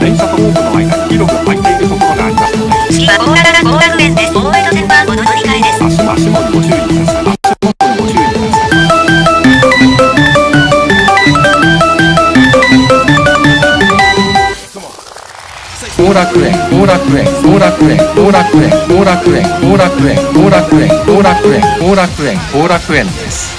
電車とホームの間に広く空いているところがありますので、 次は大型後楽園です。大江戸線はお乗り換えです。 足元にご注意ください。足元にご注意ください。後楽園、後楽園、後楽園、後楽園、後楽園、後楽園、後楽園、後楽園、後楽園、後楽園です。